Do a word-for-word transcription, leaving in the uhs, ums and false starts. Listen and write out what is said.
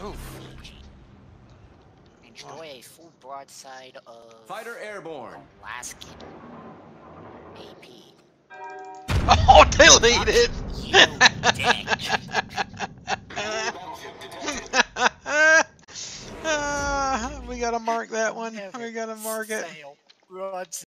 Oof. Enjoy a full broadside of Fighter airborne. Alaskan A P. Oh, deleted! You dick. uh, we gotta mark that one. We gotta mark it. Fail. Broadside.